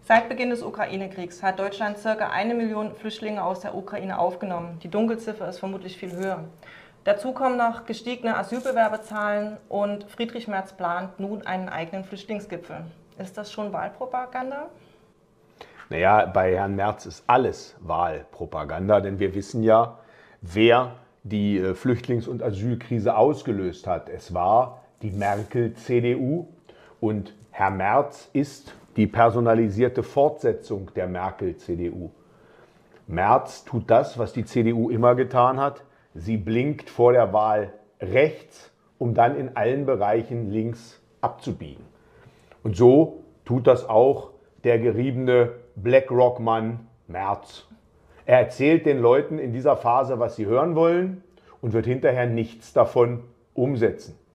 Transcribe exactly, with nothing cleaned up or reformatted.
Seit Beginn des Ukraine-Kriegs hat Deutschland ca. eine Million Flüchtlinge aus der Ukraine aufgenommen. Die Dunkelziffer ist vermutlich viel höher. Dazu kommen noch gestiegene Asylbewerberzahlen und Friedrich Merz plant nun einen eigenen Flüchtlingsgipfel. Ist das schon Wahlpropaganda? Naja, bei Herrn Merz ist alles Wahlpropaganda, denn wir wissen ja, wer die Flüchtlings- und Asylkrise ausgelöst hat. Es war die Merkel-C D U und Herr Merz ist die personalisierte Fortsetzung der Merkel-C D U. Merz tut das, was die C D U immer getan hat. Sie blinkt vor der Wahl rechts, um dann in allen Bereichen links abzubiegen. Und so tut das auch der geriebene BlackRock-Mann Merz. Er erzählt den Leuten in dieser Phase, was sie hören wollen und wird hinterher nichts davon umsetzen.